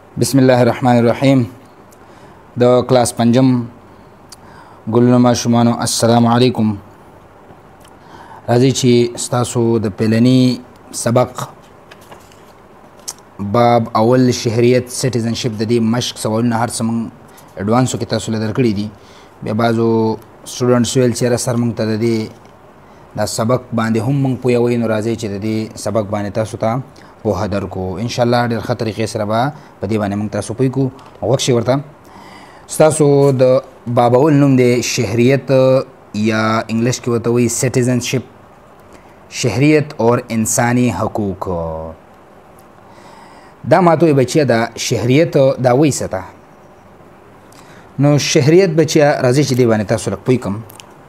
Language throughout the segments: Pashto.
بسم الله الرحمن الرحیم. د کلاس پنجم ګلونو ماشومانو السلام علیکم. راځئ چې ستاسو د پیلني سبق باب اول شهریت سټیزنشپ د دې مشق سوالونه هر څه موږ اډوانسو کې تاسو له درکړي دي. بیا بعضو سټوډنټس ویل چې یاره سر موږ ته د دې دا سبق باندې هم موږ پوهوئ، نو راځئ چې د دې سبق باندې تاسو ته پوهه درکو. انشاءالله ډېر ښه طریقې سره به په دې باندې موږ تاسو پوه کړو. غوږ شئ ورته. ستاسو د باب اول نوم دی شهریت یا انګلیش کې ورته وایي سټیزنشپ، شهریت اور انسانی حقوق. دا ماته وایي بچیا دا شهریت دا وایي څه ته؟ نو شهریت بچیا راځئ چې دې باندې تاسو لږ پوه کړم.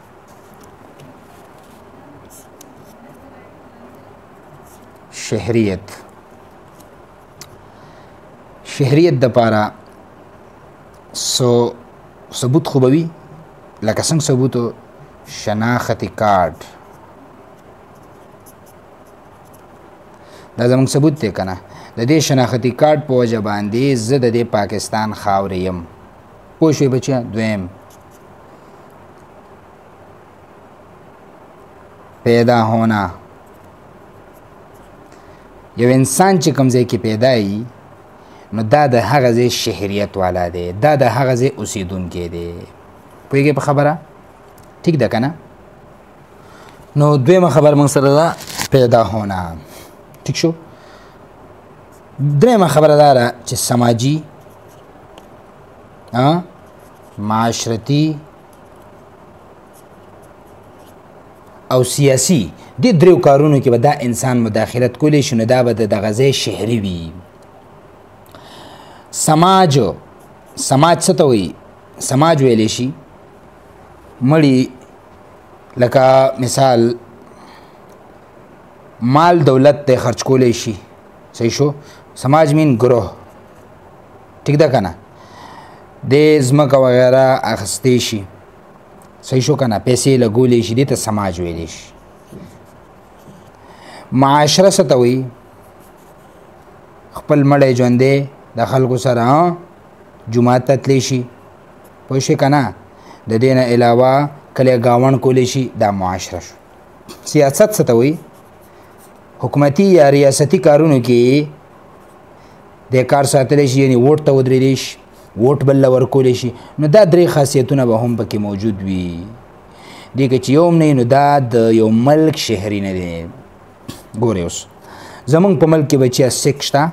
شهریت د پاره ثبوت خو به وي، لکه څنګه ثبوت شناختی کارت، دا زموږ ثبوت دی که نه. د دې شناختی کارت په وجه باندې زه د دې پاکستان خاورې یم. پوه شوئ بچیا؟ دویم پیدا ہونا. یو انسان چې کوم ځای کې پیدا وي نو دا د هغه ځای شهریت والا دی، دا د هغه ځای اوسېدونکی دی. پوهېږئ په خبره؟ ټیک ده که نه؟ نو دویمه خبر موږ سره ده پیدا ہونا. ټیک شو. دریمه خبره دا ده چې سماجي، معاشرتی او سیاسی دې دریو کارونو کې به دا انسان مداخلت کولی شي، نو دا به د دغه ځای شهري وي. سماج څه ته وایي؟ سماج ویلی شي مړي، لکه مثال مال دولت ته خرچ کولی شي. صحیح شو. سماج مین گروه. ټیک ده که نه؟ د ځمکه وغیره اخیستی شي. صحیح شو که نه؟ پیسې لګولی شي، دې ته سماج ویلی شي. معاشره څه ته وایي؟ خپل مړی ژوندی د خلکو سره جومات ته تلی شي. پوه شئ که نه؟ د دې نه علاوه کلی ګاونډ کولی شي، دا معاشره شو. سیاست څه ته وایي؟ حکومتي یا ریاستي کارونو کې د کار ساتلی شي، یعنې ووټ ته ودرېدی شي، ووټ بل له ورکولی شي. نو دا درې خاصیتونه به هم پکې موجود وي. دې که چې یو هم نه وي نو دا د یو ملک شهري نه دی. ګورئ اوس زمونږ په ملک کې بچیا سیک شته،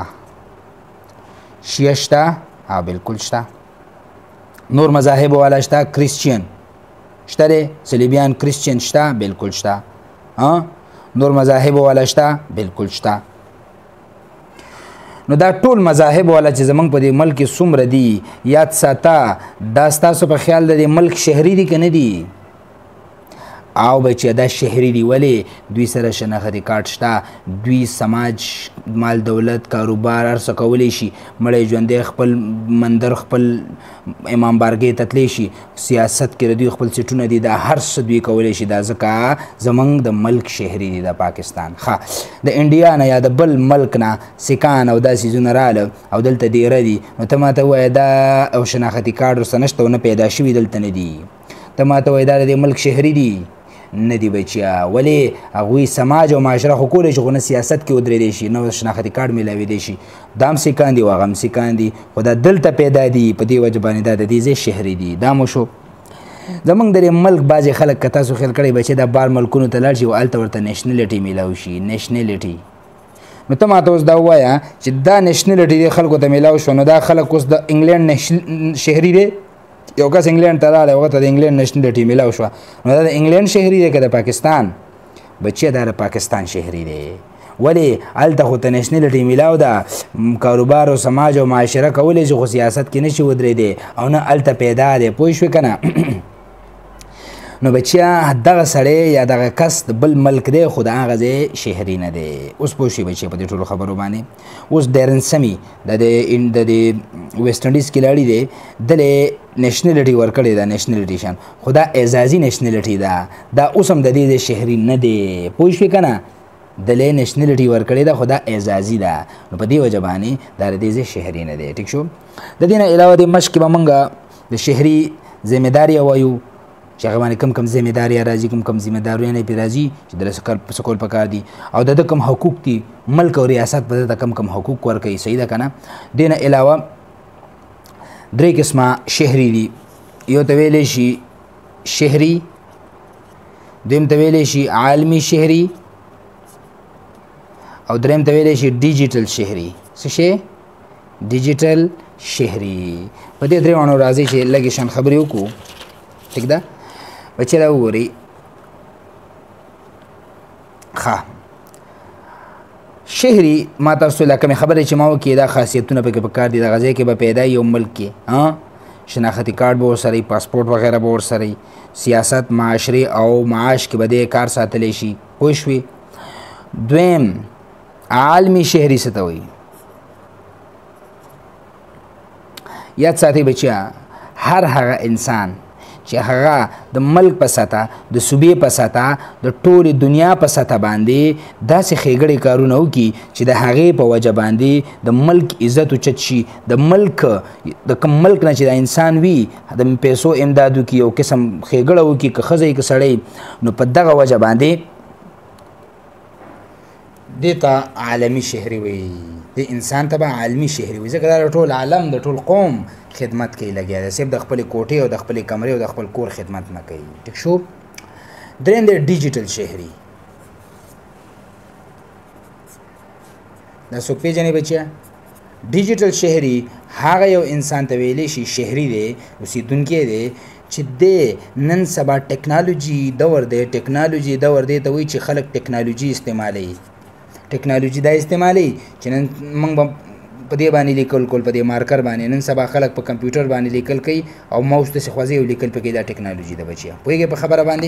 شیعه شته، بلکل شته. نور مذاهب والا شته، کریسچین شته دی، صلیبیان کریسچین شته، بلکل شته. نور مذاهب والا شته، بلکل شته. نو دا ټول مذاهب والا چې زمونږ په دې ملک کې څومره دي، یاد ساته دا ستاسو په خیال د دې ملک شهري دي که نه دي؟ او بچیا دا شهري دي. ولې؟ دوی سره شناختی کارت شته، دوی سماج، مال دولت، کاروبار هر څه کولی شي. مړی ژوندی خپل مندر، خپل امام بارګۍ ته تلی شي. سیاست کې د دوی خپل سیټونه دي، دا هر څه دوی کولی شي. دا ځکه زموږ د ملک شهري دي، د پاکستان. ښه، د انډیا نه یا د بل ملک نه سیکان او دا څیزونه راله او دلته ډېره دي، نو ته ماته ووایه دا او شناختی کارت ورسره نشته او نه پیدا شوي دلته نه دي. ته ماته وایه دا د دې ملک شهري دي؟ نه دی بچیا. ولې؟ هغوی سماج او معاشره خو کولی شي، خو نه سیاست کې ودرېدی شي، نه شناختی کارت میلاویدی شي. دا هم سیکان دي او هغه هم سیکان دي، خو دا دلته پیدا دي، په دې وجه باندې دا د دې ځای شهري دي. دا مو شو. زمونږ د دې ملک بعضې خلک که تاسو خیال کړی بچی دا بار ملکونو ته لاړ شي او هلته ورته نیشنلټي میلاو شي. نیشنلټي. نو ته ماته اوس دا ووایه چې دا نیشنلټي دې خلکو ته میلاو شو، نو دا خلک اوس د انګلینډ شهري دی. یو کس انګلینډ ته راغلی، هغه ته د انګلینډ نیشنلټي میلاو شوه، نو دا د انګلینډ شهري دی که د پاکستان؟ بچیه دا د پاکستان شهري دی. ولې؟ هلته خو ته نیشنلټي میلاو ده، کاروبار او سماج او معاشره کولی شي، خو سیاست کې نشي ودرېدی او نه هلته پیدا دی. پوه شوې که نه؟ نو بچیا دغه سړی یا دغه کس د بل ملک دی، خو د هغه ځای شهري نه دی. اوس پوه شئ بچیا په دې ټولو خبرو باندې. اوس ډیرن سمي د ویسټ انډیز کې لاړی دی، دلې نیشنلټي ورکړې ده، نیشنلټیشن، خو دا اعزازي نیشنلټي ده. دا اوس هم د دې شهري نه دی. پوه شوې که نه؟ دلې نېشنلټي ورکړې ده خو دا اعزازي ده نو په دې وجه باندې دا د دې ځای شهري نه دی. ټیک شو. د دې نه علاوه د مشق کې به موږ د شهري ذمهداري وایو چې هغه باندې کم ذمهداري راځي کم ذمهداریونه پرې راځي چې د سکول پکار دي او د کم حقوق دي ملک او ریاست به د کم حقوق ورکوي. صحیح ده که نه. دې نه علاوه 3 قسمه شهري دي. یو ته ویلی شي شهري، دویم ته ویلی شي عالمي شهري او دریم ته ویلی شي ډیجیټل شهري. څه شی؟ ډیجیټل شهري. په دې درې وانو راځي چې لږې شان خبرې وکړو. ټیک ده بچې را وګورئ. ښه شهري ما تاسو له کومې خبرې چې ما وکړې دا خاصیتونه پکې پکار دي. دغه ځای کې به پیدا یو ملک کې شناختی کارت به ورسره پاسپورټ وغیره به ورسره سیاست معاشري او معاش کې به دې کار ساتلی شي. پوه شوې. دویم عالمي شهري څه ته وایي؟ یاد ساتئ بچیا هر هغه انسان چې هغه د ملک په سطح د صوبې په سطح د ټولې دنیا په سطح باندې داسې ښېګړې کارونه وکړي چې د هغې په وجه باندې د ملک عزت اوچت شي. د ملک د کوم ملک نه چې د انسان وي د پیسو امداد وکړي یو قسم ښېګړه وکړي که ښځه که سړی نو په دغه وجه باندې دې ته عالمي شهري وایي. د انسان ته به عالمي شهري وایي ځکه دا د ټول عالم د ټول قوم خدمت کوي لګیا دی. صرف د خپلې کوټې او د خپلې کمرې او د خپل کور خدمت نه کوي. ټیک شو. دریم دی ډیجیټل شهري. دا څوک پېژنئ بچیا؟ ډیجیټل شهري هغه یو انسان ته ویلی شي شهري دی اوسېدونکی دی چې دی نن سبا ټیکنالوجي دور دی. ټیکنالوجي دور دی ته وایي چې خلک ټیکنالوجي استعمالوي. ټیکنالوجي دا استعمالوي چې نن موږ به په دې باندې لیکل کول په دې مارکر باندې. نن سبا خلک په کمپیوټر باندې لیکل کوي او ماوس داسې خوځوي او لیکل پکې. دا ټیکنالوجي ده بچیا. پوهېږئ په خبره باندې؟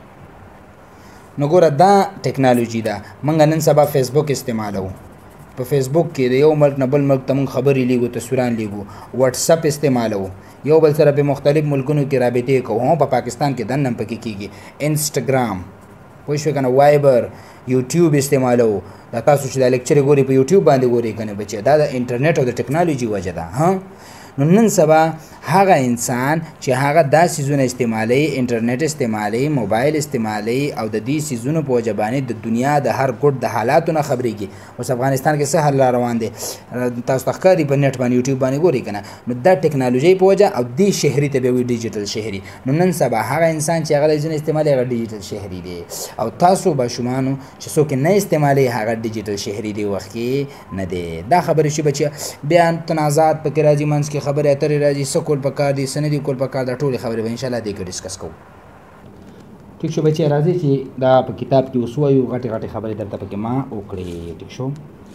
نو ګوره دا ټیکنالوجي ده. موږ نن سبا فیسبوک استعمالوو. په فیسبوک کې د یو ملک نه بل ملک ته موږ خبرې لیږو تصویران لیږو. واتساپ استعمالوو. یو بل سره په مختلف ملکونو کې رابطې کوو. په پاکستان کې دننه پکې کېږي. انسټاګرام پوه شوې که نه وایبر یوټیوب استعمالوو. دا تاسو چې دا لیکچرې ګورئ په یوټیوب باندې ګورئ که نه بچیا دا د انټرنیټ او د ټیکنالوجي وجه ده. نو نن سبا هغه انسان چې هغه دا څیزونه استعمالوي انټرنیټ استعمالوي موبایل استعمالوي او د دې څیزونو په وجه باندې د دنیا د هر ګوټ د حالاتو نه خبرېږي. اوس افغانستان کې څه حال را روان دی تاسو ته ښکاري په نیټ باندې یوټیوب باندې ګورئ که نه. نو دا ټیکنالوژۍ په وجه او دې شهري ته به وایي ډیجیټل شهري. نو نن سبا هغه انسان چې هغه د ځینې استعمالوي هغه ډیجیټل شهري دی او تاسو ماشومانو چې څوک نه استعمالوي هغه ډیجیټل شهري دی وخت کې نه دی. دا خبرې شي بچیا. بیا تنازعات پکې راځي منځ کې خبرې اترې راځي څه کول پکار دي څه نه دي کول پکار دا ټولې خبرې به انشاءالله دې کې ډسکس کوو. ٹھیک شو بچیا راځي چې دا په کتاب کې اوس وایو غټې غټې خبرې درته پکې ما وکړې. ٹھیک شو.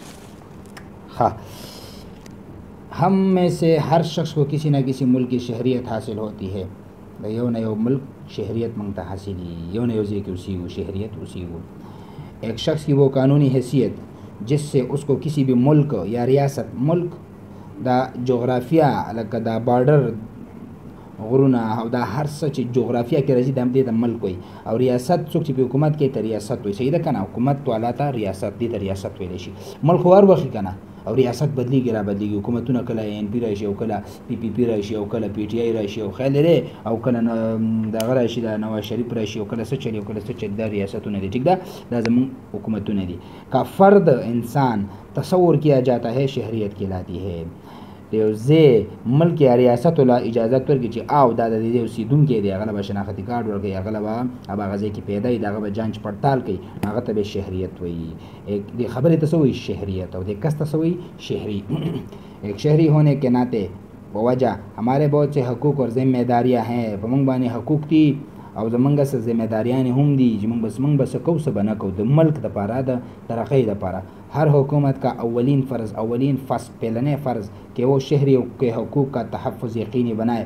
हाँ हम में से हर शख्स को किसी न किसी मुल्क की शहरियत हासिल होती है. यो न यो मुल्क शहरियत मंगता हासिली यो न यो जी की उसी वो शहरियत उसी वो एक शख्स की वो कानूनी हैसियत जिससे उसको किसी भी मुल्क या रियासत मुल्क दा जोग्राफिया लगा दा बॉर्डर غرونا او دا هر څه چې جغرافیه کې راځي د همدې ته ملک وي او ریاست څوک چې په حکومت کې ته ریاست وي. صحیح ده که نه؟ حکومت والا ته ریاست دې ته ریاست ویلی شي. ملک خو هر وخت که نه او ریاست بدلیږي را بدلیږي. حکومتونه کله ان پي راشي او کله پي پي پي راشي او کله پي ټي آی راشي او خیال لري او کله دغه راشي د نواز شریف راشي او کله څه چلي او کله څه چلي. دا ریاستونه دي. ٹھیک ده؟ دا زموږ حکومتونه دي. کا فرد انسان تصور کیا جاتا ہے شہریت کہلاتی ہے. یو ځای ملک یا ریاست له اجازت ورکړي چې او دا د دې اوسېدونکی دی هغه له به شناختي کارډ ورکوي هغه له به هغه ځای کې پیدا وي د هغه به جانچ پړتال کوي هغه ته به شهریت وایي. دې خبرې ته څه وایي؟ شهریت. او دې کس ته څه وایي؟ شهري. ایک شهری ہونے کے ناطے بوجہ ہمارے بہت سے حقوق اور ذمہ داریاں ہیں. په موږ باندې حقوق دي او زمونږ څه ذمہ داریانې هم دي چې موږ به څه کوو څه به نه کوو د ملک دپاره د ترقۍ دپاره. हर हुकूमत का अव्वलीन फ़र्ज़ पहलने फ़र्ज़ कि वो शहरी के हकूक़ का तहफ़्फ़ुज़ यकीनी बनाए.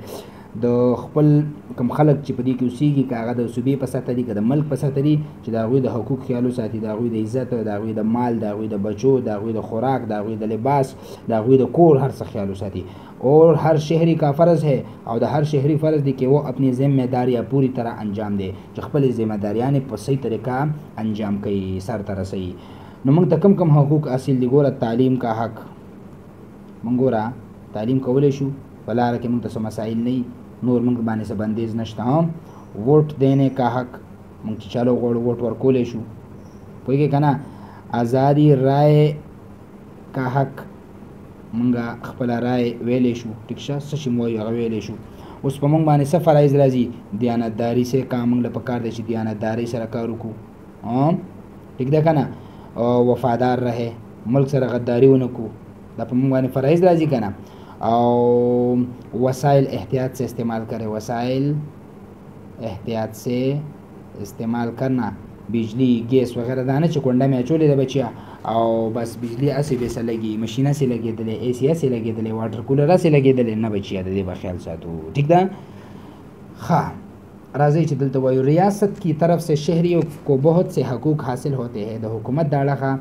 د خپل کوم خلک چې په دې کې اوسېږي که هغه د صوبې په سطحه دي که د ملک په سطحه دي چې د هغوی د حقوق خیال وساتي، د هغوی د عزت، د هغوی د مال، د هغوی د بچو، د هغوی د خوراک، د هغوی د لباس، د هغوی د کور هر څه خیال وساتي. اور हर शहरी का फ़र्ज़ है और د हर शहरी फ़र्ज़ دی कि वो अपनी ज़िम्मेदारियाँ पूरी तरह अंजाम दे چې خپل ذمہداریانې په صحیح طریقه انجام کوي، سر ته رسوي. نو موږ ته کم کم حقوق حاصل دي؟ ګوره تعلیم کا حق، موږ ګوره تعلیم کولی شو، په لاره کې موږ ته څه مسایل نه، نور موږ باندې څه بندیز نشته. هم ووټ دینے کا حق، موږ چې چلو غواړو ووټ ورکولی شو، پوهېږې که نه. آزادي رای کا حق، مونږه خپله رای ویلی شو، ټیک شه، څه چې مو وایو هغه ویلی شو. اوس په مونږ باندې څه فرایض راځي؟ دیانتداري سے کار مونږ له پکار دی چې دیانتدارۍ سره کار وکړو، ټیک ده که نه. وفادار رہے، ملک سره غداري ونه کړو، دا په مونږ باندې فرایض راځي که نه. او وسائل احتیاط سے استعمال کرے، وسائل احتیاط سے استعمال کرنا، बिजली गैस वगैरह दाने چې کونډه مې اچولې ده بچیا، او بس بجلی اسې بیسه لګي، ماشین اسې لګېدلې، اے سی اسې لګېدلې، واټر کولر اسې لګېدلې، نه بچیا د دې به خیال ساتو، ٹھیک ده. ښه راځئ چې دلته وایو ریاست کی طرف سے شہریوں کو بہت سے حقوق حاصل ہوتے ہیں. د حکومت د اړخه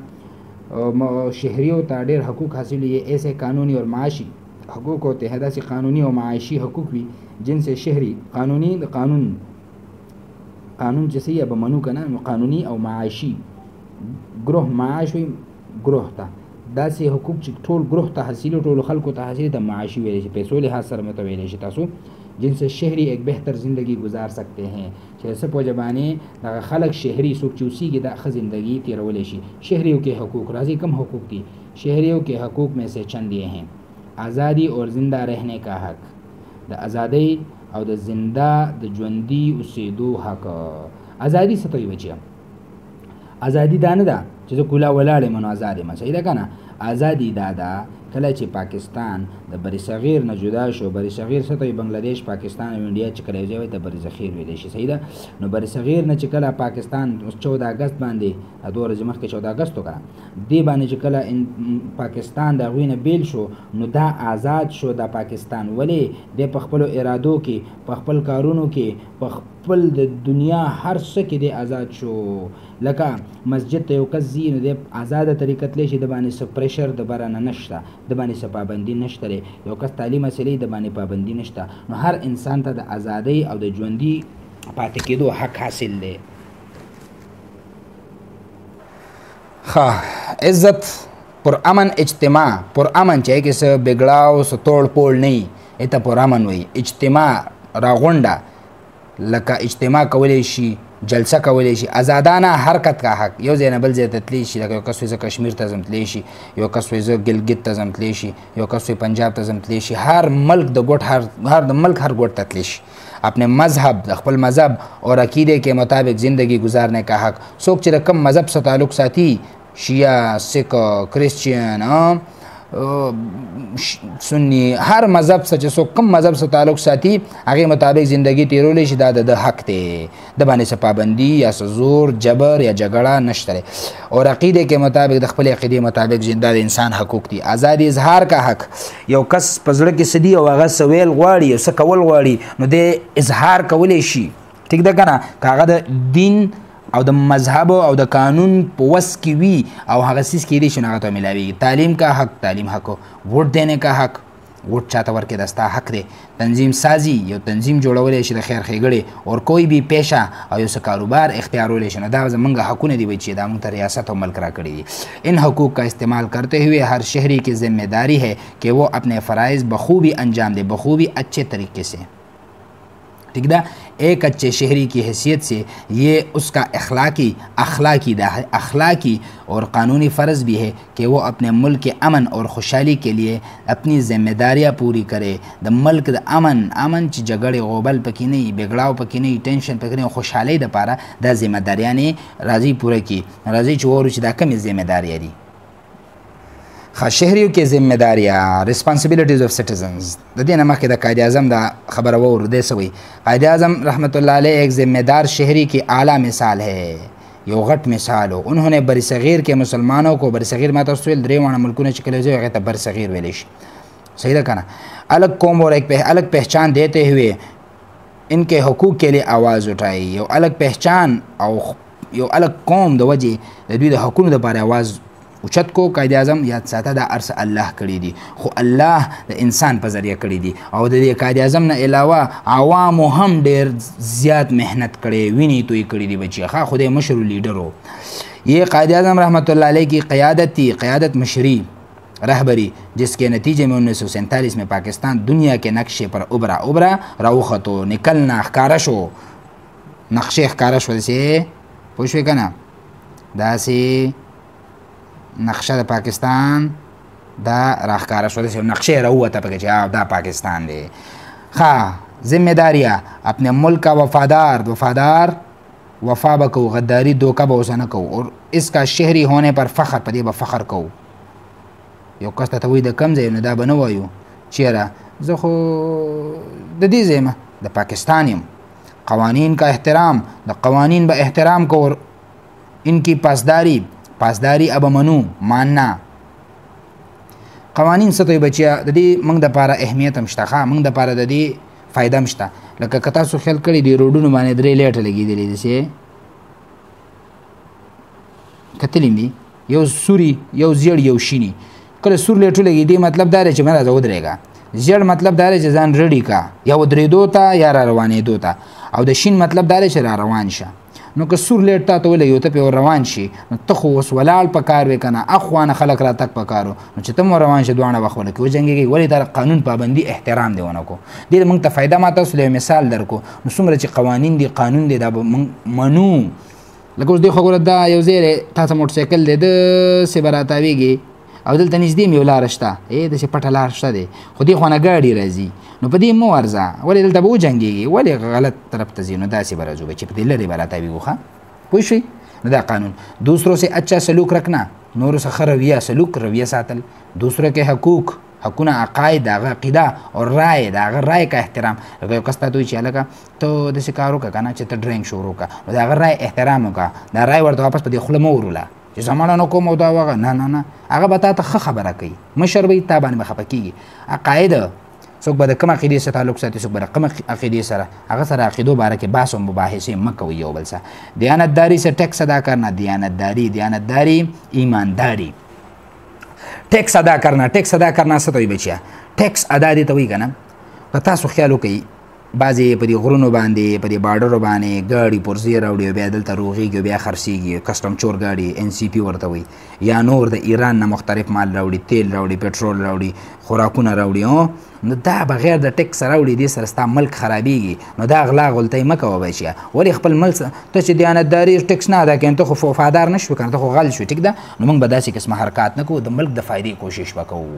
شهریو ته ډېر حقوق حاصل یہ ایسے قانونی اور معاشی حقوق ہوتے ہیں، داسې قانوني او معاشي حقوق وي جن سے شهری قانوني د قانون چې څه به منو که نه، نو قانوني او معاشي ګروه معاش وي ګروه ته، داسې حقوق چې ټول ګروه ته حاصل ټولو خلکو ته حاصل د معاشي ویلی شي، پیسو لحاظ سره مې ته ویلی شي تاسو، جن سے شهری ایک بہتر زندگی گزار سکتے ہیں چې څه په وجه باندې دغه خلک شهري څوک چې اوسېږي د ښه زندگی تېرولی شي. شهریوں کے حقوق، راځي کم حقوق دي؟ شهریوں کے حقوق میں سے چند یہ ہیں: آزادی اور زندہ رہنے کا حق، د ازادۍ او د زنده د ژوندي اوسېدو حق. ازادي څه ته وایي بچیه؟ ازادي دا نه ده چې زه کولا ولاړ یم نو ازاد یم، صحیح ده که نه. ازادي دا ده کله چې پاکستان د بر صغیر نه جدا شو، بر صغیر څه ته وایي؟ بنګلادیش، پاکستان او انډیا چې کله یو ځای وایي د بر صغیر ویلی شي، صحیح ده. نو بر صغیر نه چې کله پاکستان 14 اګست باندې 2 ورځې مخکې 14 اګست وکړه، دې باندې چې کله پاکستان د هغوی نه بیل شو، نو دا آزاد شو دا پاکستان. ولې؟ دی په خپلو ارادو کې، په خپل کارونو کې، په خپل د دنیا هر څه کې دی آزاد شو. لکه مسجد ته یو کس ځي نو دی آزاده طریقه تلی شي، د باندې څه پریشر د بره نه نشته، د باندې څه پابندي نشته دی. یو کس تعلیم حاصلوي د باندې پابندي نشته. نو هر انسان ته د ازادۍ او د ژوندي پاتې کېدو حق حاصل دی. ښه عزت پرامن اجتماع، پرامن چې هغې کې څه بګړاو څه توړ پوړ نه وي، ته پرامن وایي. اجتماع راغونډه، لکه اجتماع کولی شي، جلسه کولی شي. آزادانه حرکت کا حق، یو ځای نه بل ځای ته تللی شي، لکه یو کس وایي زه کشمیر ته ځم تللی شي، یو کس وایي زه ګلګت ته ځم تللی شي، یو کس وایي پنجاب ته ځم تللی شي. هر ملک د ګوټ هر ملک هر ګوټ ته تللی شي. اپنے مذہب، د خپل مذہب اور عقیدے کے مطابق زندگی گزارنے کا حق. څوک چې د کم مذہب سره تعلق ساتي، شیعه، سکھ، کرسچین، سنی، هر مذهب څه چې څوک کوم مذهب سره تعلق ساتي هغې مطابق زندگی تیرولی شي، دا د حق دی، د باندې څه پابندي یا څه زور جبر یا جګړه نشته دی. اور عقیدے کے مطابق، د خپل عقیدې مطابق زنده د انسان حقوق دي. آزادي اظهار کا حق، یو کس په زړه کې څه دي او هغه څه ویل غواړي او څه کول غواړي، نو دی اظهار کولی شي، ټیک ده که نه. که هغه د دین او د مذهب او د قانون په وس کې وي او هغه څیز کېدی شي نو هغه ته میلاویږي. تعلیم کا حق، تعلیم حق. ووټ دینے کا حق، ووټ چاته ورکړې دا ستا حق دی. تنظیم سازی، یو تنظیم جوړولی شي د خیر ښېګړې، اور کوئی بھی پیشه او یو څه کاروبار اختیارولی شي، نو دا زمونږ حقونه دي چې دا مونږ ته ریاست او ملک راکړي دي. ان حقوق کا استعمال کرتے ہوئے ہر شہری کی ذمہ داری ہے کہ وہ اپنے فرائض بخوبی انجام دے، بخوبی اچھے طریقے سے، ٹھیک ده. ایک اچھے شہری کی حیثیت سے یہ اس کا اخلاقی اور قانونی فرض بھی ہے کہ وہ اپنے ملک کے امن اور خوشحالی کے لیے اپنی ذمہ داریاں پوری کرے. د ملک د امن چې جګړې غوبل پکې نه وي، بګړاو پکې نه وي، ټینشن پکې نه وي، خوشحالۍ دپاره دا ذمہ داریانې راځي پوره کړي. راځي چې وورو چې دا کمې ذمہ داریاں دي. شهریو کې ذمہ داریاں، ریسپانسبلټیز آف سٹیزنز. د دې نه مخکې د قائد اعظم دا خبره وورو، دی څه وایي؟ قائد اعظم رحمۃ اللہ علیہ ایک ذمہ دار شہری کی اعلیٰ مثال ہے، یو غټ مثال ہو. انہوں نے بر صغیر کے مسلمانوں کو، بر صغیر ما تاسو ویل درې واړه ملکونه چې کله ځای هغې ته بر صغیر ویلی شي، صحیح है ना। अलग कौम और एक अलग पहचान देते हुए इनके हकूक़ के लिए आवाज़ उठाई। यो अलग पहचान और यो अलग कौम د وجې د دوی د حقونو دپاره आवाज़ اوچت کو. قائد اعظم یاد ساته دا ارس الله کړی دي، خو الله د انسان په ذریعه کړی دي او د دې قائد اعظم نه علاوه عوامو هم ډېر زیات محنت کړی، وینې توی کړی دي بچی. ښه خدای مشر لیډر ہو. یہ قائد اعظم رحمۃ اللہ علیہ کی قیادت تھی، قیادت مشری رہبری، جس کے نتیجے میں 1947 میں پاکستان دنیا کے نقشے پر ابھرا راوخतो نکلنا ښکارا شو. نقشې ښکارا شو داسې پوه شوې که نه، داسې نقشه د پاکستان دا راښکاره شو، داسې نقشې راووته پکې چې دا پاکستان دی. ښه ذمہ داریاں اپنے ملک کا وفادار وفا به کو، غداری دوکه به اوسه نه کو، اور اس کا شهری ہونے پر فخر، په دې به فخر کو. یو کس ته وایي د کوم ځای نو دا به نه وایو چېره زه خو د دې ځای یم، د پاکستان یم. قوانین کا احترام، د قوانین به احترام کو، اور ان کی پاسداری اب منو ماننا. قوانین څه ته وایي بچیا؟ د دې موږ دپاره اهمیت هم شته، ښه موږ دپاره د دې فایده هم شته. لکه که تاسو خیال کړي دي روډونو باندې 3 لیټه لګېدلې داسې کتلې دي، یو سوري یو زیړ یو شینی. کله سور لیټو لګېدي مطلب دا دی چې مه راځه ودرېږه، زیړ مطلب دا دی چې ځان رډي کا یا ودرېدو ته یا را روانېدو ته، او د شین مطلب دا دی چې را روان شه. نو که سور لیټ تا ته ولګي ته پې روان شي نو ته خو اوس ولاړ په کار وې که نه، اخوانه خلک را تګ په کارو نو چې ته م روان شي دواړه وخت ولکې وجنګېږي. ولې دا قانون پابندي احترام دی ونه کو. دې موږ ته فایده ما تاسو له مثال درکو. نو څومره چې قوانین دي قانون دی دا به موږ منو. لکه اوس دې خو ګوره دا یو ځای دی، تا ته موټرسایکل دی داسې به راتاویږي او دلته نږدې مې یو لاره شته، داسې پټه لار شته دی، خو دې خوا نه ګاډي راځي، نو په دې مه ورځه. ولې دلته به وجنګېږي، ولې غلط طرف ته ځي، نو داسې به راځو چې په دې لرې به راتاویږو. ښه پوه شوي؟ نو دا قانون. دوسروں سے اچھا سلوک رکھنا، نورو څخه رویه سلوک رویه ساتل. دوسروں کے حقونه عقاید، هغه عقیده او رای، د هغه رای کا احترام. لکه یو کس ته دوی چې هلکه ته داسې کار وکړه که نه چې ته ډرینګ شروع کړه، نو د هغه رای احترام وکړه، دا رای ورته واپس په دې خوله مه وروله چې زمانه نه کوم او دا وغه نه، هغه به تا ته ښه خبره کوي، مشر به تا باندې به خفه کېږي. عقاید څوک به د کوم عقیدې سره تعلق ساتي، څوک به د کوم عقیدې سره، هغه سره عقیدو باره کې بحث و مباحثې مه کوئ یو بل سره. دیانتداری سے ٹیکس ادا کرنا، دیانتداری ایمانداری. ټیکس ادا کرنا څه ته وایي بچیا؟ ټیکس ادا دې ته وایي که نه. که تاسو خیال وکئ بعضې په دې غرونو باندې په دې باډرو باندې ګاډي پرزې راوړي او بیا دلته روغېږي او بیا خرڅېږي، کسټم چور ګاډي NCP ورته وایي، یا نور د ایران نه مختلف مال راوړي، تیل راوړي، پټرول راوړي، خوراکونه راوړي، نو دا بغیر د ټیکس راوړي، دې سره ستا ملک خرابېږي. نو دا غلا غلطۍ مه کوه بچیه. ولې خپل ملک ته چې دیانتداري ټیکس نه ادا کوې، ته خو وفادار نه شوې که نه، ته خو غل شوې، ټیک ده. نو موږ به داسې قسمه حرکات نه کوو، د ملک د فایدې کوشش به کوو.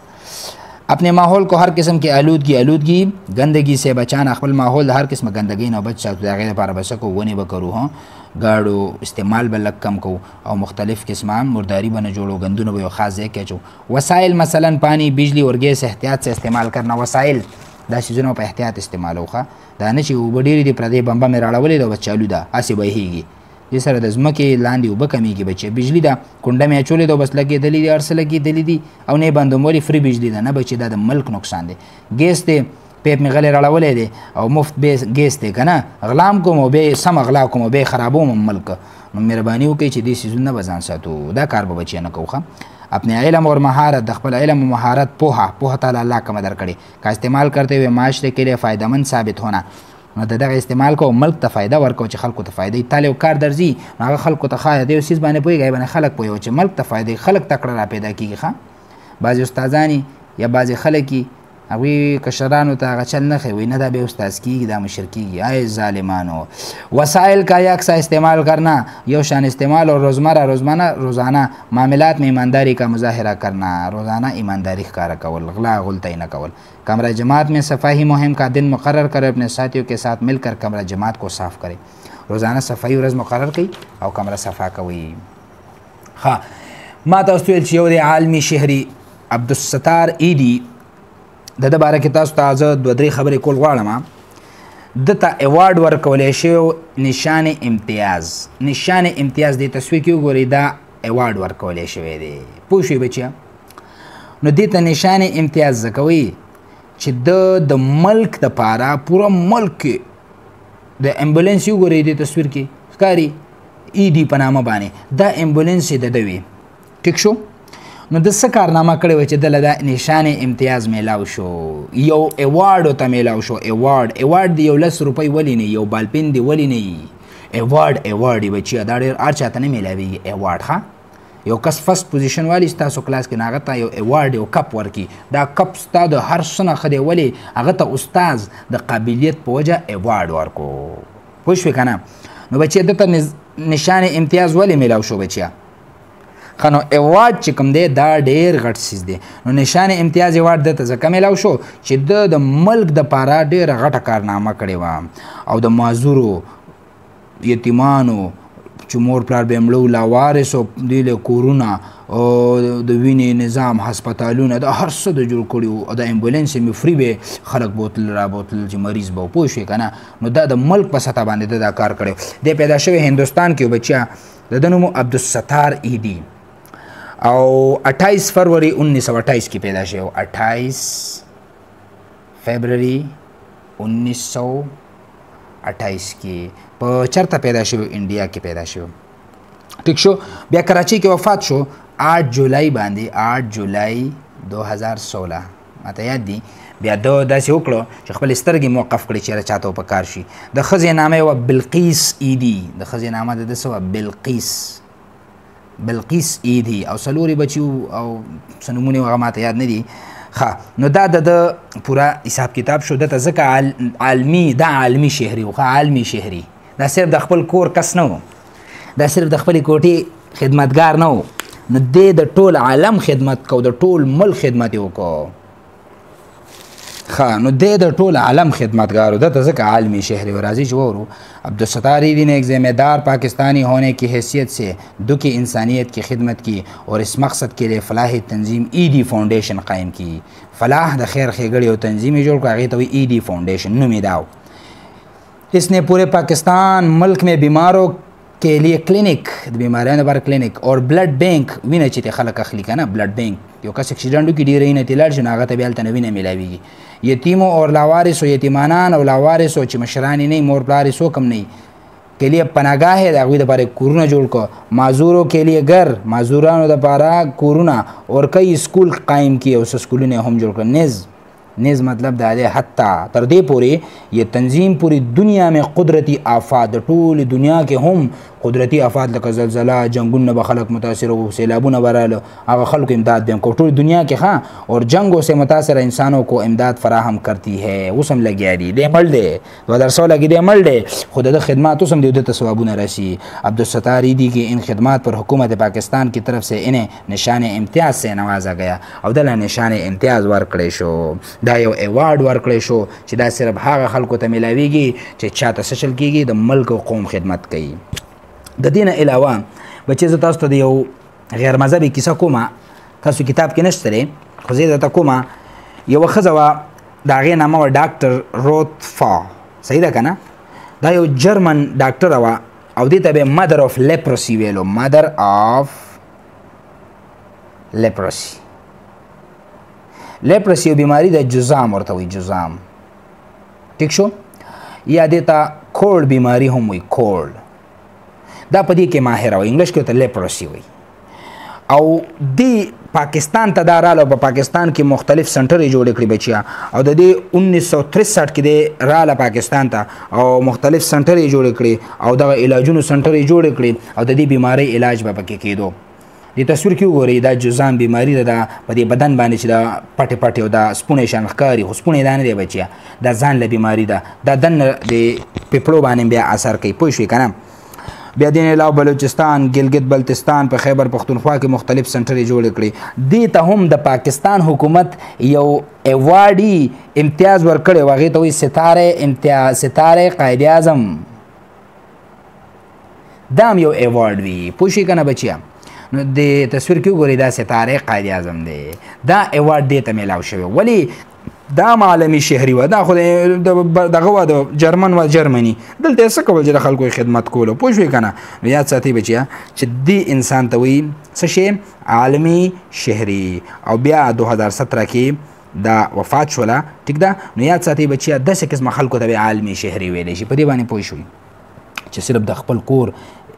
اپنے ماحول کو ہر قسم کی آلودگی گندگی سے بچانا. خپل ماحول د هر قسمه ګندګۍ نه بچ ساتو، د هغې لپاره به څه کوو؟ ونې به کرو، ګاډو استعمال به لږ کم کوو، او مختلف قسمه مرداری به نه جوړو، ګندونه به یو خاص ځای کې اچو. وسایل مثلا پانی، بجلی اور گیس احتیاط سے استعمال کرنا. وسایل دا شیزونه په احتیاط استعمالوه، دا نه چې اوبه ډېرې دي پردې بمبه مې راړولې ده بس چالو ده هسې بهېږي، دې سره د ځمکې لاندې اوبه کمیږي بچې. بجلی ده کونډه مې اچولې ده بس لګېدلې دي، هر څه لګېدلې دي او نه یې بندوم، ولې فری بجلی ده نه بچې، دا د ملک نقصان دی. ګیس دی پیپ مې غلی راړولی دی او مفت ګیس دی که نه، غلام کوم او بیا سم غلا کوم او بیا خرابوم ملک. نو مهرباني وکړئ چې دې څیزونه به ځان ساتو، دا کار به بچې نه کوو. اپنے علم اور مہارت، د خپل علم و مہارت پوهه تعالی الله کومه درکړې کا استعمال کرتے ہوئے معاشرے کے لیے فائدہ مند ثابت ہونا. نو د دغه استعمال کو ملک ته فایده ورکو چې خلکو ته فایده تاله او کار درځي، نو هغه خلکو ته ښایي د یو څیز باندې پوهېږي باندې خلک پوهېږي چې ملک ته فایده خلک تکړه را پیدا کېږي. ښه بعضې استادانی یا بعضې خلک هغوی کشرانو ته هغه چل نه ښیي، وایي نه دا بیا استاذ کېږي دا مشر کېږي. ای ظالمانو. وسائل کا یکساں استعمال کرنا، یو شان استعمال اور روزانہ معاملات میں ایمانداری کا مظاہرہ کرنا، روزانہ ایمانداری ښکاره کول، غلا غلطۍ نه کول. کمرہ جماعت میں صفائی مہم کا دن مقرر کرے، اپنے ساتھیوں کے ساتھ مل کر کمرہ جماعت کو صاف کرے. روزانہ صفائی ورځ مقرر کړئ او کمره صفا کوئ. ښه ما تاسو ته ویل چې یو دی عالمي شهري عبدالستار ایدي، د ده باره کې تاسو ته زه 2-3 خبرې کول غواړم. ده ته ایوارډ ورکولی شوی نشان امتیاز. نشان امتیاز دې تصویر کې وګورئ، دا ایوارډ ورکولی شوی دی. پوه شوئ بچیه؟ نو دې ته نشان امتیاز زکوي چې د ملک دپاره پوره ملک کې د امبولانس یو ګورئ دې تصویر کې ښکاري ایدي په نامه باندې دا امبولانس یې د ده وي ټیک شو نو د څه کارنامه کړې وه چې دله دا نشان امتیاز میلاو شو یو ایوارډ ورته میلاو شو ایوارډ د 10 روپۍ ولې نه یو بالپین دی ولې نه ایوارډ یې بچیه دا ډېر هر چاته نه میلاویږي ایوارډ ښه یو کس فرست پوزیشن والی ستاسو کلاس کې هغه ته یو ایوارډ یو کپ ورکي دا کپ ستا د هر څه نه ښه دی ولې هغه ته استاذ د قابلیت په وجه ایوارډ ورکو پوه شوې که نه نو بچیه دته نشان امتیاز ولې میلاو شو بچیه ښه نو ایوارډ چې کوم دی دا ډېر غټ څیز دی نو نشان امتیاز ایوارډ دته ځکه میلاو شو چې د ملک دپاره ډېره غټه کارنامه کړې وه او د معذورو یتیمانو چې مور پلار به یې مړه و لاوارثو دوی له کورونه او د وینې نظام هسپتالونه دا هر څه د جوړ کړي وو او د امبولانس یې مې فري به خلک بوتل را بوتل چې مریض به پوه شوې که نه نو دا د ملک په سطح باندې ده دا کار کړی دی پیدا شوی هندوستان کې بچیا د ده نوم عبدالستار ایدي او 28 فروری 1928 کې پیدا شوی 28 فبرवरी 1928 کې په چرته پیدا شو انډیا کې پیدا شو ټیک شو بیا کراچۍ کې وفات شو 8 جولای باندې 8 جولای 2016 ماته یاد دي بیا دا داسې وکړو چې خپل سترګې موقف کړي چې چاته په کار شي د ښځې نامه یې وه بلقیس ایدي د ښځې نامه د ده څه وه بلقیس ایدي او څلورې بچي او څه نومونه یې هغه ماته یاد نه دي ښه نو دا د پوره حساب کتاب شو دته ځکه عالمي دا عالمي شهري و ښه عالمي شهري دا صرف د خپل کور کس نه و دا صرف د خپلې کوټې خدمتګار نه و نو دی د ټول عالم خدمت کو د ټول ملک خدمت یې وکړو ښه نو دی د ټول عالم خدمتگار دته ځکه عالمی شہری و راضی جو عبدالستار ایدی نے ایک ذمہ دار پاکستانی ہونے کی حیثیت سے دکھ انسانیت کی خدمت کی اور اس مقصد کے لیے فلاحی تنظیم ایدی فاؤنڈیشن قائم کی فلاح د خیر ښېګړې او تنظیم یې جوړ کړو هغې ته وایي ایدی فاؤنڈیشن نوم یې دا و اس نے پورے پاکستان ملک میں بیماروں کے لیے کلینک د بیماریانو لپاره کلینک اور بلډ بینک وینه چې ته خلک اخلي که نه بلډ بینک یو کس اکسیډنټ وکړي ډېره وینه ترې لاړ شي نو هغه ته بیا هلته نه وینه میلاویږي یتیمو اور لاوارثو یتیمانان او لاوارثو چې مشران یې نه مور پلار یې څوک هم نه کے لیے پناهګاه ہے د هغوی دپاره کورونه جوړ کړو معذورو کے لیے ګر معذورانو دپاره کورونه اور کئی اسکول قائم کیے او سکولونه هم جوړ کړو نیز مطلب دا دی حتی تر دې پورې یہ تنظیم پوری دنیا میں قدرتی آفات د ټول دنیا کې هم قدرتی آفات لکه زلزله جنگونه به خلق متاثر و سیلابونه براله هغه خلق امداد بھی ہم کو ټول دنیا کې हाँ اور جنگوں سے متاثر انسانوں کو امداد فراہم کرتی ہے اوس هم لګیا دی دی مړ دی 2016 کې دی مړ دی خو د خدمات اوس هم دی ته ثوابونه راشي عبدالستار ایدی کی ان خدمات پر حکومت پاکستان کی طرف سے انہیں نشان امتیاز سے نوازا گیا او دله نشان امتیاز ورکړی شو دا یو ایوارډ ورکړی شو چې دا صرف هغه خلکو ته میلاویږي چې چاته څه چل کیږي د ملک او قوم خدمت کوي د دې نه علاوه بچې زه تاسو ته د یو غیر مذهبي کیسه کومه تاسو کتاب کې نشته دی خو زه یې درته کومه یوه ښځه وه د هغې نامه وه ډاکټر روتفا صحیح ده که نه دا یو جرمن ډاکټره وه او دې ته به یې مدر آف لیپروسي ویلو مدر آف لیپروسي لیپروسي یو بیماري د جزام ورته وایي جزام ټیک شو یا دې ته کولډ بیماري هم وایي کولډ دا په دې کې ماهره وایي انګلیش کې ورته لیپروسي وایي او دی پاکستان ته دا راله په پاکستان کې مختلف سنټر یې جوړ کړي بچیا او د دې 1963 کې دی راله پاکستان ته او مختلف سنټر یې جوړ کړي او دغه علاجونو سنټر یې جوړ کړي او د دې بیماری علاج به پکې کېدو د تصویر کې وګورئ دا جزام بیماری ده په دې بدن باندې چې دا پټې پټې او دا سپونې شان ښکاري خو سپونې دا نه دی بچیا دا ځان له بیماري ده دا دننه د پیپړو باندې بیا اثر کوي پوه شوې که نه بیا دین علاوه بلوچستان ګلګت بلتستان په خیبر پختونخوا کې مختلف سنټرې جوړ کړي دې ته هم د پاکستان حکومت یو ایوارډي امتیاز ورکړی و هغې ته وایي ستاره قائد اعظم دا هم یو ایوارډ وي پوه شوې که نه بچیا نو د تصویر کې وګورئ دا ستاره قائد اعظم دی دا ایوارډ دې ته میلاو شوی ولې دا عالمي شهري وه دا خو دغه وه د جرمن وه جرمني دلته یې څه کول چې د خلکو یې خدمت کولو پوه شوې که نه نو یاد ساتئ بچیا چې دې انسان ته وایي څه شی عالمي شهري او بیا 2017 کې دا وفات شوله ټیک ده نو یاد ساتئ بچیا داسې قسمه خلکو ته به عالمي شهري ویلی شي په دې باندې پوه شوي چې صرف د خپل کور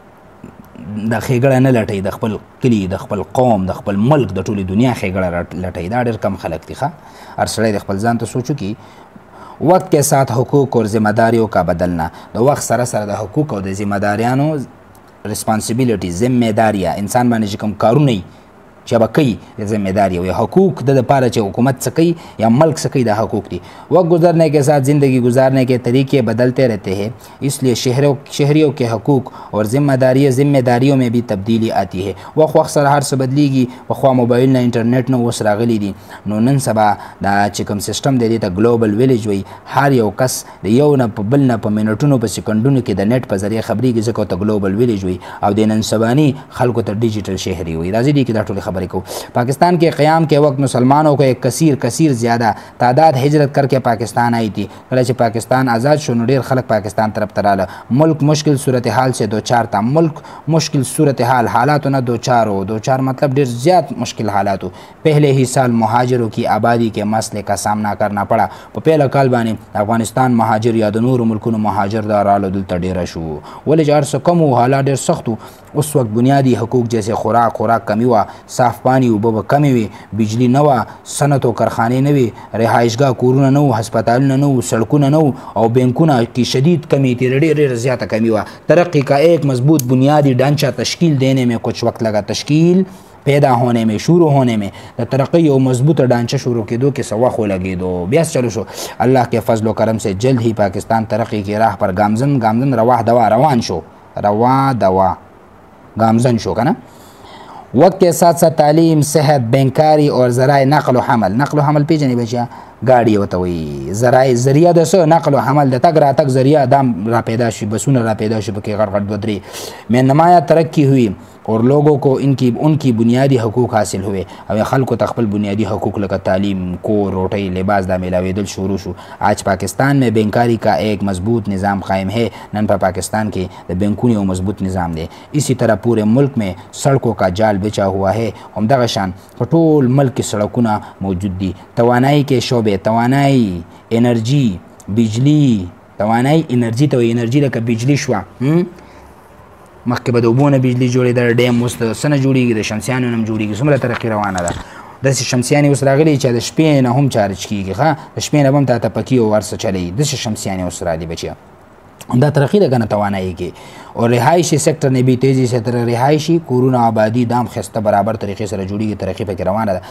د ښېګړه نه لټوي د خپل کلي د خپل قوم د خپل ملک د ټولې دنیا ښېګړه لټوي دا ډېر کم خلک دي ښه هر سړی د خپل ځان ته سوچو कि وقت के साथ حقوق और जिम्मेदारियों का बदलना د وخت سره سره د حقوق او د ذمہداریانو ریسپانسیبیلیټي ذمہداریه انسان باندې چې کوم کارونه وي چې به کوي ذمہداری وي حقوق د دپاره چې حکومت څه کوي یا ملک څه کوي دا حقوق دي وقت گزرنے کے ساتھ زندگی گزارنے کے طریقے بدلتے رہتے ہیں اس لیے شہریوں کے حقوق اور ذمہداریوں میں بھی تبدیلی آتی ہے وخت سره هر څه بدلیږي پخوا موبایل نه انټرنیټ نه اوس راغلی دي نو نن سبا دا چې کوم سیسټم دی ته ګلوبل ویلیج وي هر یو کس د یو نه په بل نه په منټونو په سکندونو کې د نیټ په ذریعه خبرېږي ځکه ته ګلوبل ویلیج وي او د نن سباني خلکو ته ډیجیټل شهري وي راځي دي کې دا ټول खबरें को पाकिस्तान के क़याम के वक्त मुसलमानों को एक कसीर ज़्यादा तादाद हिजरत करके पाकिस्तान आई थी कल पाकिस्तान आज़ाद शो ढेर खलक पाकिस्तान तरफ तराला मुल्क मुश्किल सूरत हाल से दो चार था मुल्क मुश्किल सूरत हाल हालात न दो चार मतलब ढेर ज़्यादा मुश्किल हालात पहले ही साल महाजरों की आबादी के मसले का सामना करना पड़ा पहला काल बानी अफगानिस्तान महाजर या नूर मुल्कों महाजर दाराल दिल ढेर शो वले जार से कम हो हालात ढेर सख्त उस वक्त बुनियादी हकूक जैसे खुराक कमी हुआ साफ पानी ओबه کمی وي بجلی نه وه صنعت و کارخانې نه وي رهایشګاه کورونه نه وو هسپتالونه نه وو سړکونه نه وو او بینکونه کی شدید کمی تھی ډېر زیاته کمی हुआ तरक्की का एक मजबूत बुनियादी ढांचा तश्कील देने में कुछ वक्त लगा तश्कील पैदा होने में शुरू होने में तरक्की और मजबूत ढांचा शुरू के दो के सवा खो लगे दो ब्यास चलो शो अल्लाह के फजल व करम से जल्द ही पाकिस्तान तरक्की की राह पर गामजन रवान शो गामजन शो का ना वक्त के साथ साथ तालीम सेहत बेंकारी और ज़राए नक़ल व हमल पेजनी बचिया गाड़ी होता हुई ज़राए ज़रिया दसो नक़ल व हमल द तक रातक ज़रिया दाम रा पैदाशी बसून रा पैदाशी बके गड़गड़ बदरी में नुमाया तरक्की हुई और लोगों को उनकी बुनियादी हकूक़ हासिल हुए अब खल को तकबल बुनियादी हकूक़ लगा तालीम को रोटी लिबास दा मिलावेदल शुरू शु आज पाकिस्तान में बेंकारी का एक मजबूत निज़ाम कायम है नन पर पाकिस्तान के बैंकुनी और मजबूत निज़ाम दे इसी तरह पूरे मुल्क में सड़कों का जाल बिछा हुआ है हमदगशान टोल मुल्क की सड़कों मौजूद दी तवानाई के शोबे तवानाई एनर्जी बिजली तवानाई एनर्जी तो एनर्जी लगा बिजली शुआ مخکې به د اوبو نه بجلي جوړېده ډیم اوس د څه نه جوړېږي د شمسیانو نه هم جوړېږي څومره ترقي روانه ده داسې شمسیانې اوس راغلي چې د شپې نه هم چارج کېږي ښه د شپې نه به هم تاته پکي او ورڅه چلوي داسې شمسیانې اوس راغلي بچیا دا ترقی ده که نه توانایی کې اور رهایشي سیکټر نه بھی تیزی سے رهایشي کورونه آبادي دام خسته برابر طریقې سره جوړېږي ترقي پکې روانه ده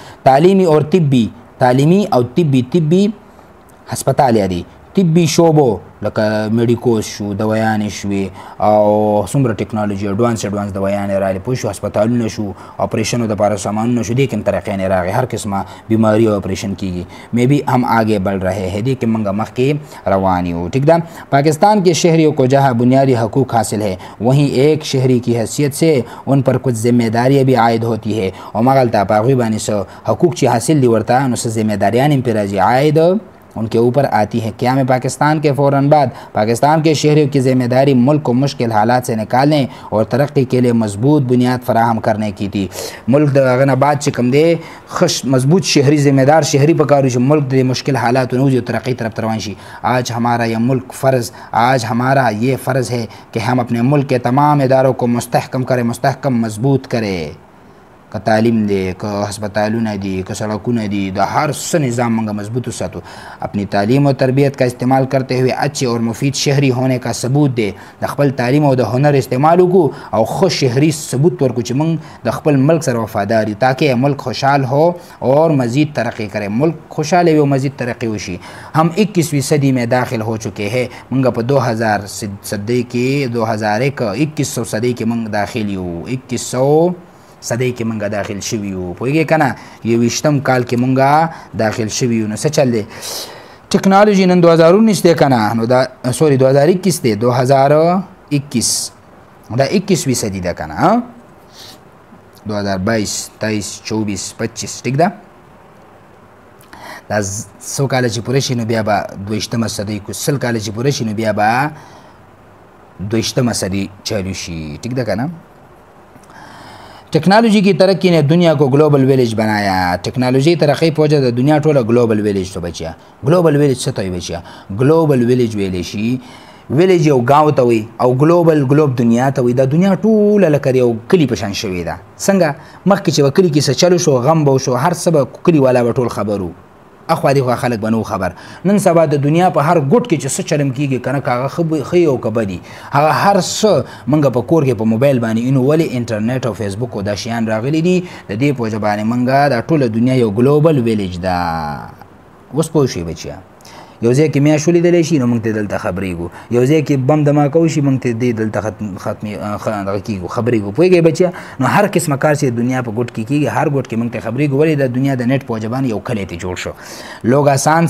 تعلیمي او طبي هسپتال دي طبي شعبو لکه میډیکوز شو دوايانې شوې او څومره ټیکنالوژي اډوانس دوايانې راغلې پوه شو هسپتالونه شو اپریشنو دپاره سامانونه شو دې کې هم ترقیانې راغې هر قسمه بیماری او اپریشن کیږي میں بھی ہم آگے بڑھ رہے ہیں دې کې موږ مخکې روان یو ټیک ده پاکستان کے شہریوں کو جہاں بنیادی حقوق حاصل ہے وہیں ایک شہری کی حیثیت سے ان پر کچھ ذمہ داریاں بھی عائد ہوتی ہے او مغلطه په هغوی باندې څه حقوق چې حاصل دي ورته نو څه ذمہ داریان هم پرې راځي عائد उनके ऊपर आती है क़याम पाकिस्तान के फ़ौरन बाद पाकिस्तान के शहरियों की ज़िम्मेदारी मुल्क को मुश्किल हालात से निकालने और तरक्की के लिए मजबूत बुनियाद फराहम करने की थी मुल्क दगना बाद चिकम दे खुश मजबूत शहरी ज़िम्मेदार शहरी पकारू जो मुल्क दे मुश्किल हालात जो तरक्की तरफ तरवानशी आज हमारा ये मुल्क हमारा ये फ़र्ज़ है कि हम अपने मुल्क के तमाम इदारों को मुस्तहकम मजबूत करें که تعلیم دی که هسپتالونه دی که سڑکونه دی د هر څه نظام منگا مضبوط ساتو اپنی تعلیم و تربیت کا استعمال کرتے ہوئے اچھے اور مفید شہری ہونے کا ثبوت دے د خپل تعلیم او د هنر استعمال وکړو او خو شهری ثبوت ورکو چې موږ د خپل ملک سره وفادار یو تاکہ ملک خوشحال ہو اور مزید ترقی کرے ملک خوشحال وي او مزید ترقی وشي ہم 21ویں صدی میں داخل ہو چکے ہیں موږ په 2000 صدی کې 2100 صدی کې موږ داخل یو 2100 صدی کې مونږ داخل شوي یو پوهېږې که نه 21م کال کې مونږ داخل شوي یو نو څه چل دی ټیکنالوژي نن 2019 دی که نه نو دا سوري 2021 دی 2021 دا 21ویں صدی ده که نه 2022 23 24 25 ٹھیک ده دا 100 کاله چې پوره شي نو بیا به 22مه صدۍ 100 کاله چې پوره شي نو بیا به 22مه صدۍ چالو شي. ٹھیک ده که نه. टेक्नोलॉजी की तरक्की ने दुनिया को ग्लोबल विलेज बनाया. टेक्नोलॉजी तरक्की په وجه د دنیا ټوله global village ته بچیا. Global village څه ته بچیا؟ Global village ویل شي ویلیج یو گاو ته وي او ګلوب دنیا ته وي. دا دنیا ټوله لکه یو کلی په شان شوې ده. څنګه مخکې چې به کلي کې څه چلو شو غم به وشو هر څه به کلیوالا به ټول خبرو اخوا دې خوا خلک به نه خبر. نن سبا د دنیا په هر ګوټ کې چې څه چلم کېږي که نه که هغه ښه او که بدي هغه هر څه موږ په کور کې په موبایل باندې اینو ولې انټرنیټ او فیسبوک او دا شیان راغلي دي د دې په وجه باندې موږ دا ټوله دنیا یو ګلوبل ویلیج ده. اوس پوه شئ بچیا یو ځای کې میاشت ولیدلی شي نو موږ ته دلته خبرېږو یو ځای کې بم دماکه وشي موږ ته دې دلته دغه کېږو خبرېږو پوهېږئ بچیا. نو هر قسمه کار چې د دنیا په ګوټ کې کېږي هر ګوټ کې موږ ته خبرېږو ولې د دنیا د نیټ په وجه باندې یو کلی ته جوړ شو. لوگ آسان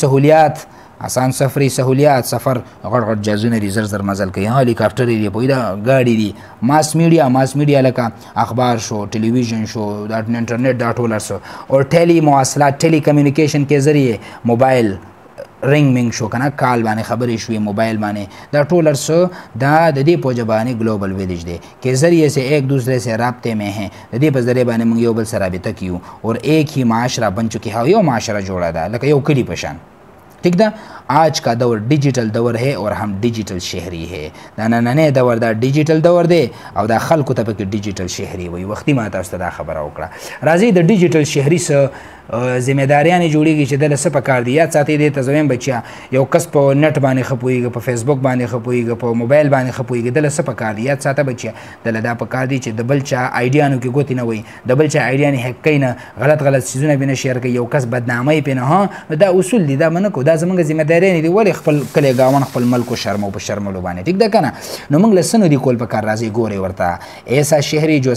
سفری سہولیات سفر غټ غټ جهازونه دي زر مزل کوي هلیکاپټر دي پوهېده ګاډي دي ماس میډیا لکه اخبار شو ټلویزیون شو دا انټرنیټ دا ټول هر څه اور ټیلی مواصلات ټیلی کمیونیکیشن کے ذریعے موبایل رنگ منگ شو کنه کال باندې خبرې شوې موبایل باندې دا ټول هر څه دا د دې په وجه باندې ګلوبل ویلیج دی کے ذریعے سے ایک دوسرے سے رابطے میں ہیں. د دې په ذریعے باندې موږ یو بل سره رابطه کیو اور ایک ہی معاشرہ بن چکی ہے. یو معاشرہ جوړه ده لکه یو کلی په شان. ٹھیک ده. آج کا دور ڈیجیٹل دور ہے اور ہم ڈیجیٹل شہری ہے. دا نننی دور دا ډیجیټل دور دی او دا خلکو ته پکې ډیجیټل شهري وایي. وختي ما تاسو ته دا خبره وکړه. راځئ د ډیجیټل شهري څه ذمهداریانې جوړېږي چې دله څه پکار دي یاد ساتئ. دې ته زه وایم بچیا یو کس په نټ باندې ښه پوهېږي په فیسبوک باندې ښه پوهېږي په موبایل باندې ښه پوهېږي دله څه پکار دي یاد ساته بچیا. دله دا پکار دي چې د بل چا آیډیانو کې ګوتې نه وایي د بل چا آیډیا نه هیک کوي نه غلط څیزونه پې نه شیر کوي یو کس بدنامۍ پې نه ها دا اصول دي دا منه کو دا زموږ ذمهداریانې دي. ولې خپل کلی ګاون خپل ملک و شرمو په شرمولو باندې. ٹھیک ده که نه. نو موږ له څه نه دي کول پکار راځئ ګورئ ورته. ایسا شهری جو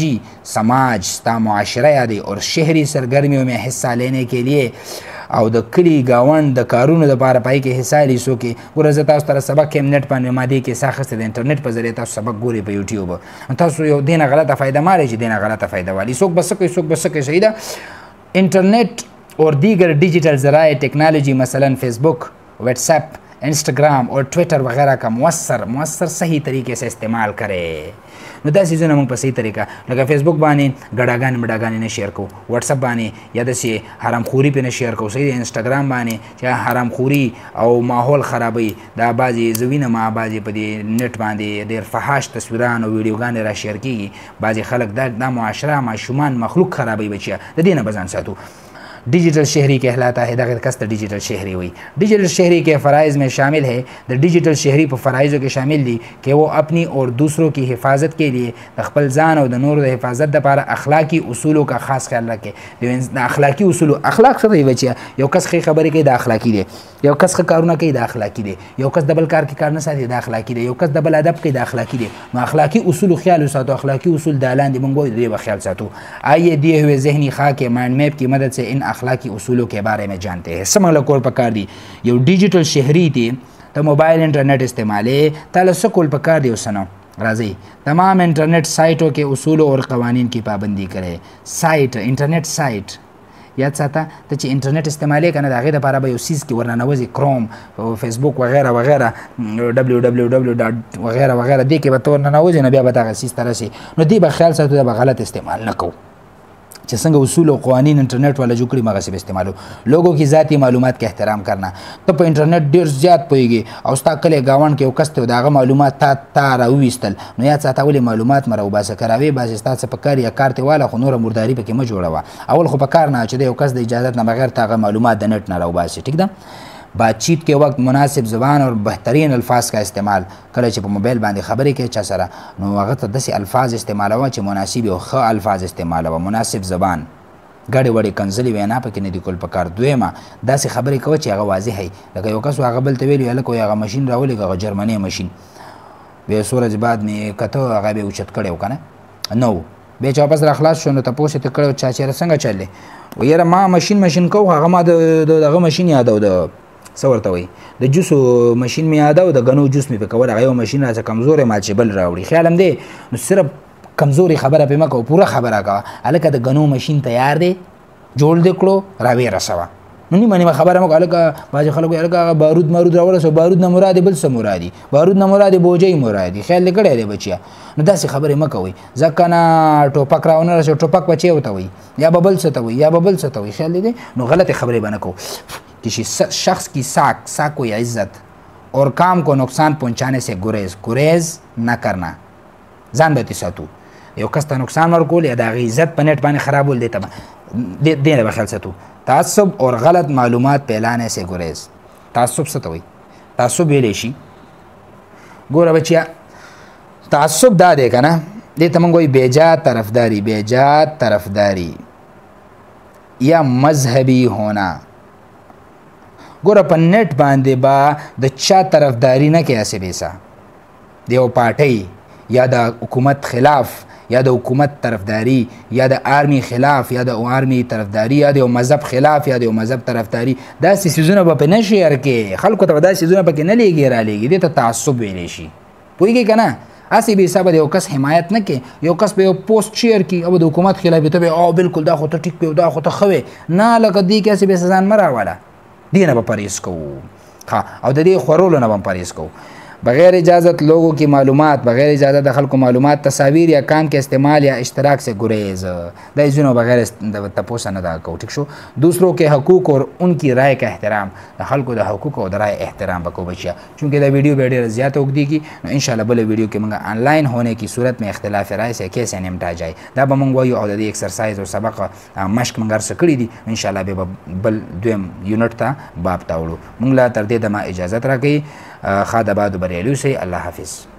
سماج ستا معاشره یادی اور شهری سرگرمیوں میں حصہ لینے کے لیے او د کلی گاوند د کارونو دپاره پای کې حصه اخلي څوک ګوره زه تاسو سره سبق کې نیټ باندې ما دې کې سا اخیستی د انټرنیټ په ذریعه تاسو سبق ګورئ په یوټیوب تاسو یو دې نه غلطه فایده مالئ چې دې نه غلطه فایده والي څوک به څه کوي څوک به څه کوي صحیح ده. انټرنیټ اور دیگر ڈیجیٹل ذرائع ٹیکنالوجی مثلا فیس بک واٹس ایپ انسٹاگرام اور ٹویٹر وغیرہ کا مؤثر صحیح طریقے سے استعمال کرے. نو دا سیزونه موږ په صحیح طریقه لکه فیسبوک باندې ګډاګانې نه شیر کوو واټس اپ باندې یا داسې حرامخوري پې نه شیر کوو صحیح. انسټاګرام باندې چې حرامخوري او ماحول خرابوي دا بعضې زه وینم بعضې په دې نیټ باندې ډېر فحاش تصویران او ویډیوګانې را شیر کېږي بعضې خلک دا معاشره ماشومان مخلوق خرابوي بچیا د دې نه به ځان ساتو. Digital शहरी कहलाता है दगत कस्त डिजिटल शहरी हुई. डिजिटल शहरी के फ़राइज़ में शामिल है द डिजिटल शहरी पर फ़राइज़ों के शामिल दी कि वो अपनी और दूसरों की हिफाजत के लिए अखबल ज़ान और नूर हिफाजत दपारा अखलाकी उसूलों का ख़ास ख्याल रखे. अखलाकी उसूल अखलाक से बचिया यो कस की खबर के द अखलाकी दे यो कस कारुना के द अखलाकी दे यो कस डबल कार के कारन साथ द अखलाकी दे यो कस डबल अदब के द अखलाकी दे. अखलाकी उसूल ख्याल सातो अखलाकी उसूल दालान दे मंगो दे ख्याल सातो. आइए दिए हुए ज़हनी खा के माइंड मैप की मदद से इन अखलाकी उसूलों के बारे में जानते हैं. समझ कोल पकार दी यो डिजिटल शहरी थी तो मोबाइल इंटरनेट इस्तेमाल ताला सकोल पकार दी उसनो राजी तमाम इंटरनेट साइटों के उसूलों और कवानीन की पाबंदी करे. साइट इंटरनेट साइट याद साता ته چې انټرنیټ استعمالي کنه دا غي د لپاره به یو سیس کې ورننوځي کروم فیسبوک وغیرہ وغیرہ www وغیرہ دې کې به تور ننوځي نه بیا به دا سیس ترسي نو دې به خیال ساتو دا به غلط استعمال نه کوو چې څنګه اصول او قوانین انټرنیټ والا جوړ کړي مغه به استعمالو. لوگوں کی ذاتی معلومات کا احترام کرنا. ته په انټرنیټ ډیر زیات پوهیږي او ستا کله گاون کې یو کس ته داغه معلومات تا راوېستل نو یاد ساته ولې معلومات مرو باسه کراوي بعضې ستا څه په کار یا کار ته واله خو نوره مرداري پکې مه جوړوه. اول خو په کار نه چې د یو کس د اجازت نه بغیر ته هغه معلومات د نیټ نه راوباسي. ٹھیک ده. بات چیت کے وقت مناسب زبان اور بہترین الفاظ کا استعمال کله چې په موبایل باندې خبرې کوي چا سره نو هغه ته داسې الفاظ استعمالوه چې مناسب او ښه الفاظ استعمالوه. مناسب زبان ګډې وړې کنځلې وینا پکې نه دي کول پکار. دویمه داسې خبرې کوه چې هغه واضح وي لکه یو کس هغه بل ته ویلي هلک وایي هغه ماشین راولېږه هغه جرمنی ماشین بیا څو ورځې بعد مې کته هغه بیا اوچت کړی و که نه نو بیا چې واپس را خلاص شو نو تپوس یې ته کړی و چا چېرې څنګه چل دی و یاره ما ماشین کوو هغه ما دغه ماشین یادو د څه ورته وایي د جوسو ماشین مې یادو د ګنو جوس مې پې کول هغه یو ماشین راڅه کمزوری مال چې بل راوړي خیال هم دی نو صرف کمزوري خبره پې مه کوه پوره خبره کوه هلکه د ګنو ماشین تیار دی جوړ دې کړو راویې رسوه نو نیمه نیمه خبره مو هلکه بعضې خلک وایي هلکه هغه بارود مارود راورسوه بارود نه مراد بل څه مرادي بارود نه مراد بوجۍ مرادي خیال دې کړی دی بچیا نو داسې خبرې مه کوئ ځکه نه ټوپک راونه رسوي ټوپک بچی ورته وایي یا به بل څه ته وایي یا به بل څه ته وایي خیال دې دی نو غلطې خبرې به نه کوو کسی شخص کی ساک کوئی عزت اور کام کو نقصان پہنچانے سے گریز نہ کرنا ځان به تې ساتو یو کس ته نقصان ورکول یا د هغې عزت په نیټ باندې خرابول دې نه به خیال ساتو تعصب اور غلط معلومات پھیلانے سے گریز تعصب څه ته وایي تعصب ویلی شي ګوره بچیا تعصب دا دی که نه دې ته موږ وایي بیجا طرفداری یا مذهبي ہونا ګوره په نیټ باندې به د چا طرفداري نه کوي هسې بیسه د یو پارټۍ یا د حکومت خلاف یا د حکومت طرفداری یا د آرمی خلاف یا د آرمی طرفداری یا د یو مذهب خلاف یا د یو مذهب طرفداری داسې څیزونه به په نه شیر کې خلکو ته به داسې څیزونه پکې نه لیږي رالیږي دې ته تعصب ویلی شي پوهېږې که نه هسې بې حسابه د یو کس حمایت نه کوي یو کس به یو پوسټ شیر کړي او د حکومت خلاف ته به او بلکل دا خو ته ټیک کوې دا خو ته ښه وې نه لکه دې کې هسې بې ځان مه راوله دې نه به پرهیز کوو او د دې خورولو نه به هم پرهیز کوو بغیر اجازت لوگوں کی معلومات بغیر اجازت خلق کو معلومات تصاویر یا کام کے استعمال یا اشتراک سے گریز دا ایزونو بغیر تپوسا نہ دا کو ٹھیک شو دوسروں کے حقوق اور ان کی رائے کا احترام خلق کو دا حقوق اور رائے احترام بکو بچیا چونکہ دا ویڈیو بیڈی زیادہ اگدی کی انشاءاللہ بلے ویڈیو کے منگا آن لائن ہونے کی صورت میں اختلاف رائے سے کیسے نمٹا جائے دا با منگوائی اور دا دی ایکسرسائز اور سبق مشق منگر سکڑی دی انشاءاللہ بے بل دویم یونٹ تا باب تاولو منگلا تردید ما اجازت را گئی خاد آباد و بریلیو سے اللہ حافظ